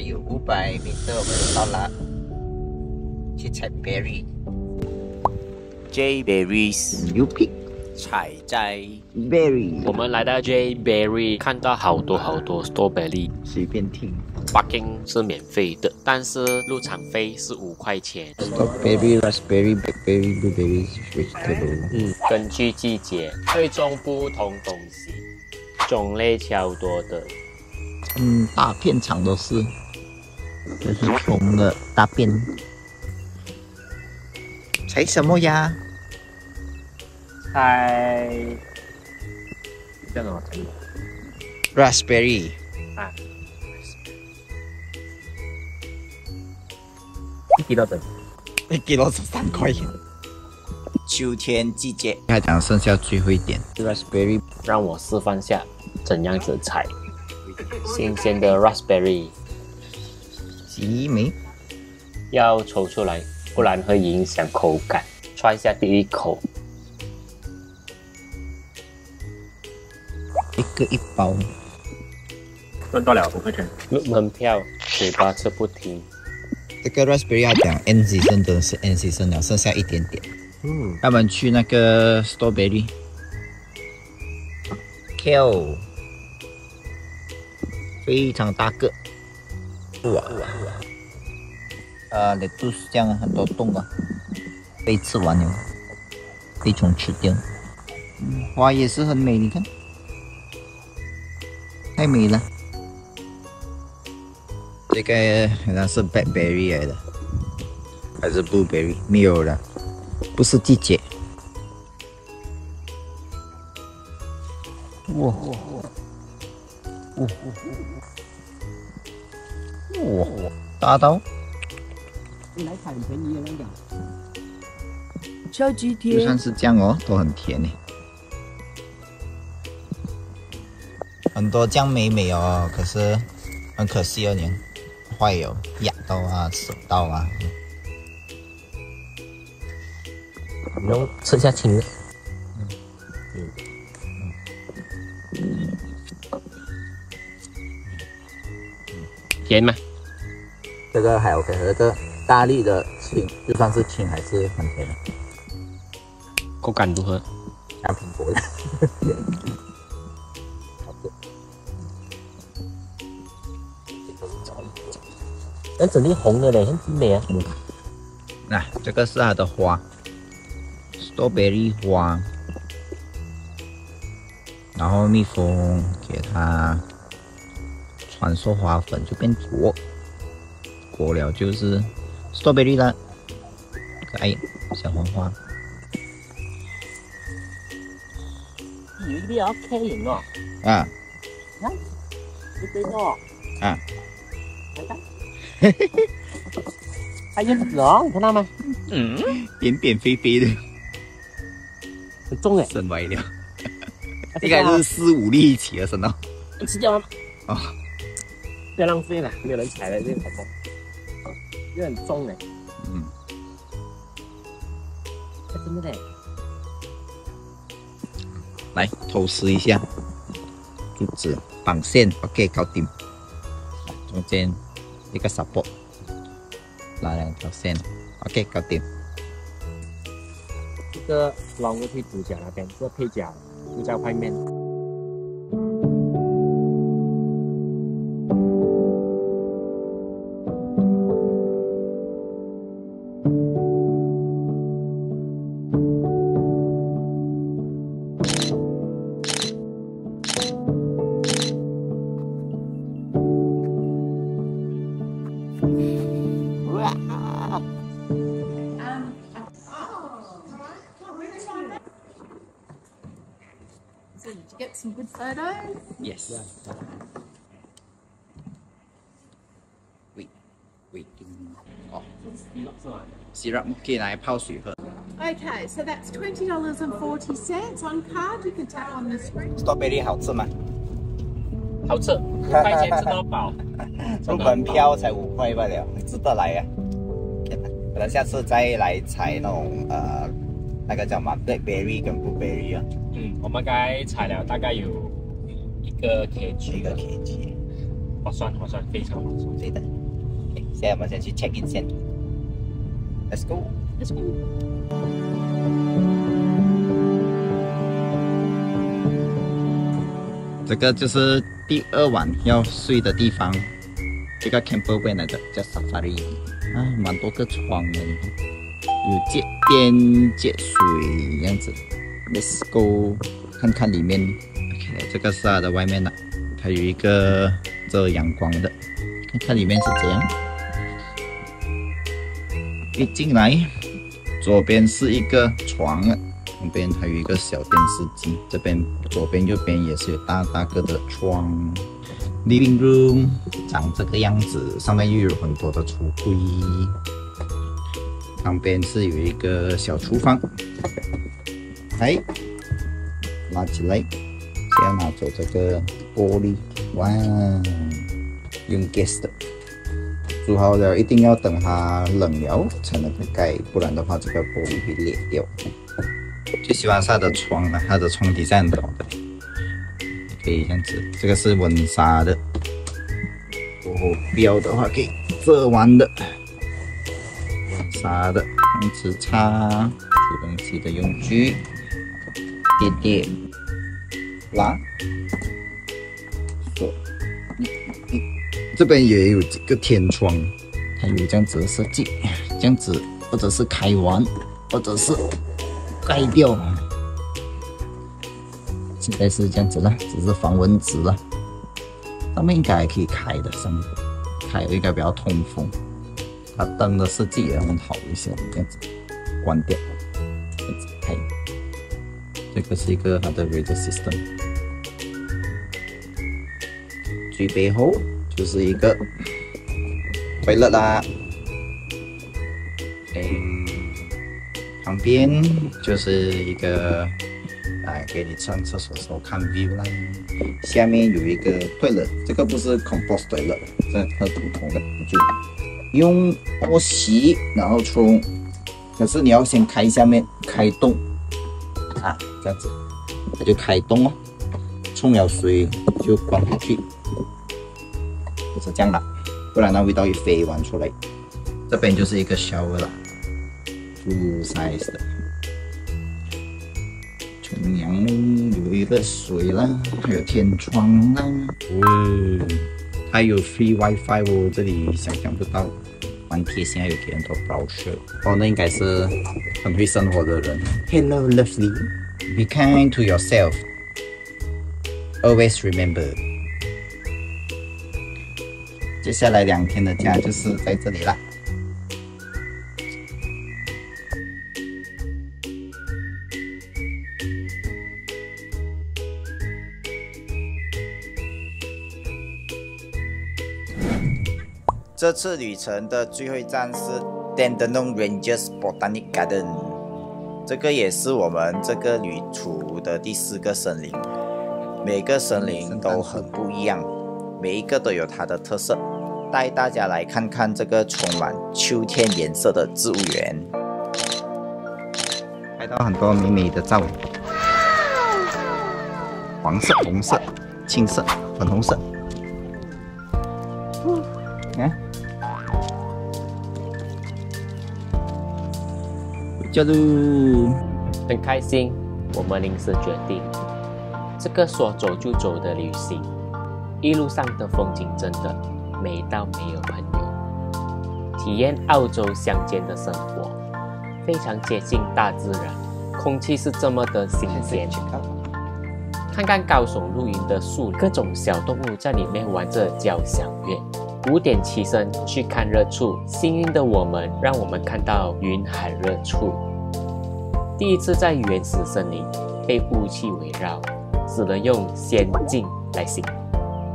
有500米我们就到了，去采 berry。J berries，you pick。采摘 berry， 我们来到 J Berry， 看到好多 strawberry， 随便听。 Parking 是免费的，但是入场费是5块钱。 Strawberry、raspberry、blackberry、blueberry、vegetable。 根据季节会种不同东西，种类超多的。 大片场都是，这是虫的大便。采什么呀？ 采叫什么 ？raspberry 啊，1 kilo 整 ，1 kilo 13块钱。秋天季节，他讲剩下最后一点 raspberry， 让我示范下怎样子采新鲜的 raspberry。 极美， 要抽出来，不然会影响口感。try 一下第一口。 一包， 赚到了5块钱。入门票，嘴巴吃不停。 这个 raspberry 要讲 end season 真的是 end season 了，剩下一点点。他们去那个 strawberry，kale， 非常大个。lettuce 这样很多洞啊，被吃完了，被虫吃掉。花也是很美，你看。太美了，这个好像是 blackberry 来的，还是 blueberry？ 没有了，不是季节。哇！大刀！ 你来采很便宜的那个。 超级甜。 就算是这样哦，都很甜呢。很多这样美哦，可是很可惜哦，你坏有压到啊、吃到啊。 你用吃下青的。甜吗？ 这个还 OK， 这个大粒的青，就算是青还是很甜的。 口感如何？ 像苹果的。 那整粒红的嘞，很美啊。 那这个是它的花 ，strawberry 花，然后蜜蜂给它传授花粉，就变果了就是 strawberry 了，可爱小黄花。 有一粒 OK 型哦。 啊。 来，一堆哦。 啊。 来看。还有籽哦，你看到吗？ 扁扁肥肥的， 很重哎， 生歪了，应该是4、5粒一起的生到。 你吃掉了吗？ 哦， 不要浪费了，没有人采了这个草莓，又很重哎。真的嘞。 来偷吃一下，柱子绑线 ，OK， 搞定。中间一个 support， 拉2条线 ，OK， 搞定。 这个绕过去主角那边，这个配角就在外面。 So did you get some good photos? Yes. Wait. 哦 ，syrup 可以拿来泡水喝。 Okay, so that's $20.40 on card. You can tap on the screen. Strawberry 好吃吗？ 好吃，5块钱吃到饱。 入门票才5块罢了，值得来呀。可能下次再来采那种那个叫什么 blackberry 跟 blueberry 啊。 我们刚才采了大概有1个 kg。 1个 kg。 划算，非常划算。 对的。现在我们先去 check in 先 ，Let's go。 Let's go. 这个就是第2晚要睡的地方，这个 camper 来的，叫 Safari 啊，蛮多个床的，有接电接水这样子。Let's go 看看里面。OK， 这个是它的外面了，它有一个遮阳光的，看看里面是怎样。一进来，左边是一个床，旁边还有一个小电视机，这边左边右边也是有大大个的窗。Living room 长这个样子，上面又有很多的橱柜，旁边是有一个小厨房。来，拿起来，先要拿走这个玻璃，哇，用 gas 的。煮好了，一定要等它冷了才能盖，不然的话这个玻璃会裂掉。最喜欢是它的窗了，它的窗底下很高的，可以这样子。这个是温莎的，不要的话可以遮完的。温莎的汤匙叉、煮东西的用具、碟、拉、锁。这边也有几个天窗，它有这样子的设计，这样子或者是开完，或者是盖掉。现在是这样子了，只是防蚊子了。上面应该还可以开的，上面开应该比较通风。它灯的设计也很好一些，这样子关掉，这样子开。这个是一个它的 radio system。最背后就是一个toilet啦，旁边就是一个给你上厕所的时候看 view 啦。下面有一个toilet，这个不是 compost toilet， 这很普通的，就用锅洗然后冲，可是你要先开下面开洞啊，这样子它就开洞哦，冲了水就关回去。就是这样啦，不然那味道一飞完出来。这边就是一个 shower 啦 ，full size 的。冲凉有一个水啦，还有天窗啦。哦，还有 free WiFi 哦，这里想象不到。蛮贴心，还有给很多 brochure。哦，那应该是很会生活的人。Hello, lovely. Be kind to yourself. Always remember. 接下来2天的假就是在这里啦。这次旅程的最后一站是 Dandenong Ranges Botanic Garden， 这个也是我们这个旅途的第4个森林。每个森林都很不一样，每一个都有它的特色。带大家来看看这个充满秋天颜色的植物园，拍到很多美美的照，黄色、红色、青色、粉红色。看，回家喽！ 很开心，我们临时决定这个说走就走的旅行，一路上的风景真的美到没有朋友，体验澳洲乡间的生活，非常接近大自然，空气是这么的新鲜。看看高耸入云的树，各种小动物在里面玩着交响乐。5点起身去看日出，幸运的我们让我们看到云海日出。第一次在原始森林被雾气围绕，只能用仙境来形容。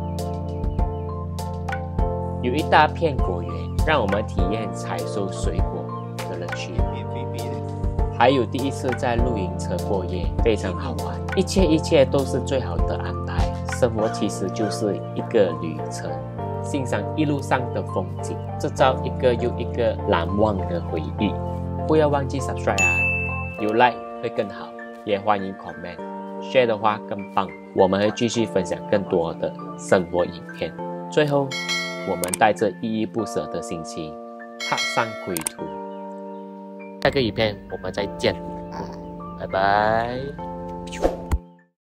有一大片果园，让我们体验采收水果的乐趣。还有第一次在露营车过夜，非常好玩。一切都是最好的安排。生活其实就是一个旅程，欣赏一路上的风景，制造一个又一个难忘的回忆。不要忘记 subscribe 啊，有 like 会更好，也欢迎 comment，share 的话更棒。我们会继续分享更多的生活影片。 最后，我们带着依依不舍的心情踏上归途。下个影片我们再见，拜拜。